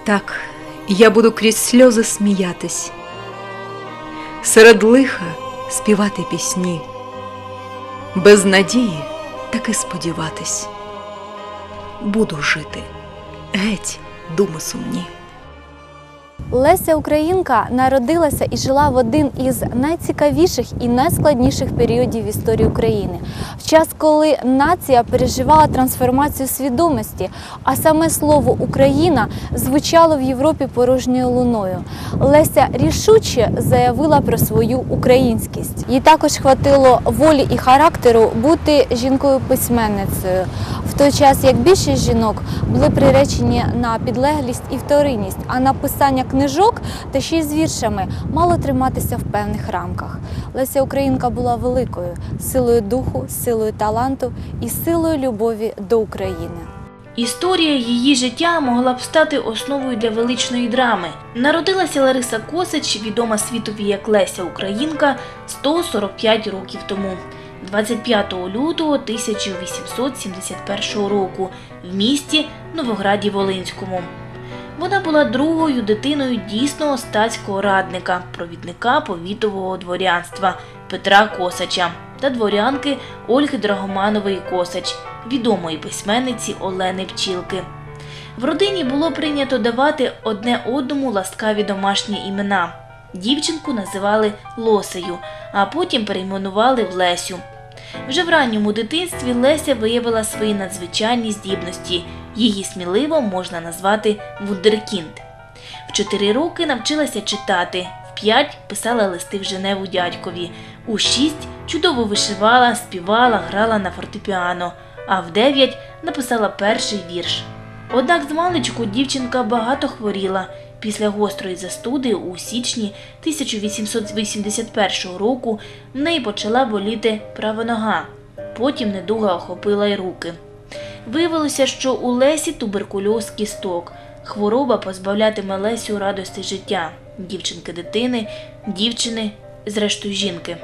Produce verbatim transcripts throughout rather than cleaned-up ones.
Так, я буду крізь сльози сміятись, серед лиха співати пісні, без надії таки сподіватись. Буду жити, геть думи сумні. Леся Українка народилася і жила в один із найцікавіших і найскладніших періодів в історії України. В час, коли нація переживала трансформацію свідомості, а саме слово «Україна» звучало в Європі порожньою луною. Леся рішуче заявила про свою українськість. Їй також хватило волі і характеру бути жінкою-письменницею, в той час як більшість жінок були приречені на підлеглість і вторинність, а написання книжок та ще й з віршами мало триматися в певних рамках. Леся Українка була великою силою духу, силою таланту і силою любові до України. Історія її життя могла б стати основою для величної драми. Народилася Лариса Косач, відома світові як Леся Українка, сто сорок п'ять років тому. двадцять п'ятого лютого тисяча вісімсот сімдесят першого року в місті Новограді-Волинському. Вона була другою дитиною дійсного статського радника, провідника повітового дворянства Петра Косача та дворянки Ольги Драгоманової Косач, відомої письменниці Олени Пчілки. В родині було прийнято давати одне одному ласкаві домашні імена. Дівчинку називали Лосею, а потім перейменували в Лесю. Вже в ранньому дитинстві Леся виявила свої надзвичайні здібності. Її сміливо можна назвати вундеркінд. В чотири роки навчилася читати, в п'ять писала листи в Женеву дядькові, у шість чудово вишивала, співала, грала на фортепіано, а в дев'ять написала перший вірш. Однак змалечку дівчинка багато хворіла. Після гострої застуди у січні тисяча вісімсот вісімдесят першого року в неї почала боліти права нога. Потім недуга охопила й руки. Виявилося, що у Лесі туберкульоз кісток. Хвороба позбавлятиме Лесю радості життя. Дівчинки-дитини, дівчини, зрештою жінки.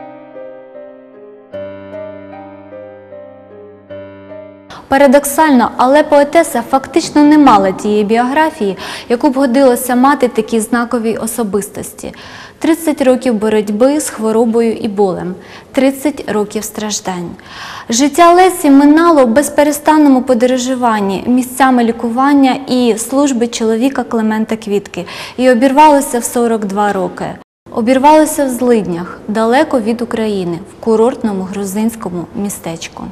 Парадоксально, але поетеса фактично не мала тієї біографії, яку б годилося мати такій знаковій особистості. тридцять років боротьби з хворобою і болем, тридцять років страждань. Життя Лесі минало в безперестанному подорожуванні, місцями лікування і служби чоловіка Климента Квітки і обірвалося в сорок два роки. Обірвалося в злиднях, далеко від України, в курортному грузинському містечку.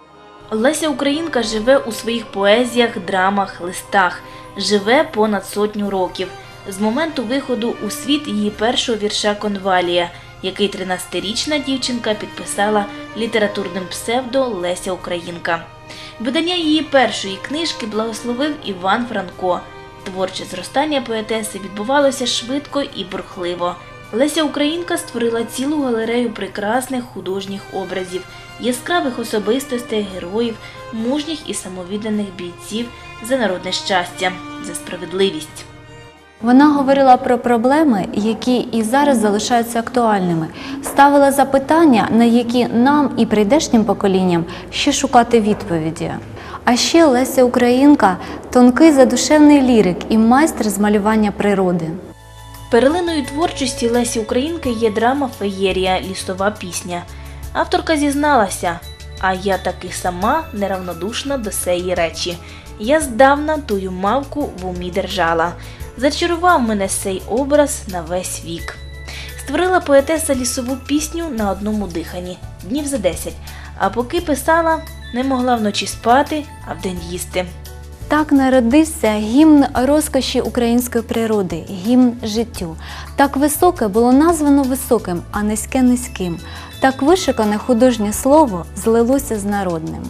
Леся Українка живе у своїх поезіях, драмах, листах. Живе понад сотню років. З моменту виходу у світ її першого вірша «Конвалія», який тринадцятирічна дівчинка підписала літературним псевдо Леся Українка. Видання її першої книжки благословив Іван Франко. Творче зростання поетеси відбувалося швидко і бурхливо. Леся Українка створила цілу галерею прекрасних художніх образів, яскравих особистостей, героїв, мужніх і самовідданих бійців за народне щастя, за справедливість. Вона говорила про проблеми, які і зараз залишаються актуальними, ставила запитання, на які нам і прийдешнім поколінням ще шукати відповіді. А ще Леся Українка – тонкий задушевний лірик і майстер з малювання природи. Перлиною творчості Лесі Українки є драма «Феєрія. Лісова пісня». Авторка зізналася: «А я таки сама неравнодушна до сеї речі. Я здавна тую мавку в умі держала. Зачарував мене сей образ на весь вік». Створила поетеса лісову пісню на одному диханні, днів за десять, а поки писала, не могла вночі спати, а вдень їсти. Так народився гімн розкоші української природи, гімн життю. Так високе було названо високим, а низьке – низьким. Так вишукане художнє слово злилося з народним.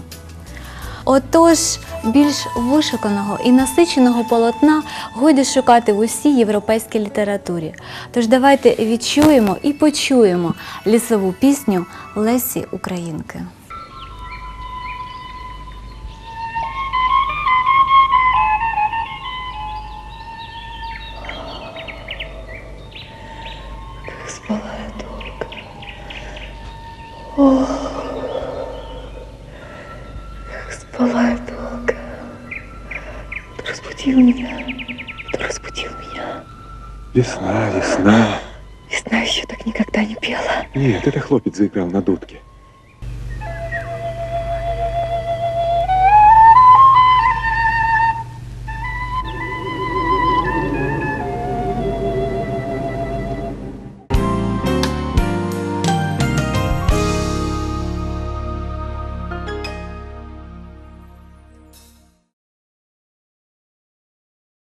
Отож, більш вишуканого і насиченого полотна годі шукати в усій європейській літературі. Тож давайте відчуємо і почуємо лісову пісню Лесі Українки. Спала я долго. Ох, как спала я долго. Ты разбудил меня, разбудил меня. Весна, весна. Весна еще так никогда не пела. Нет, это хлопец заиграл на дудке.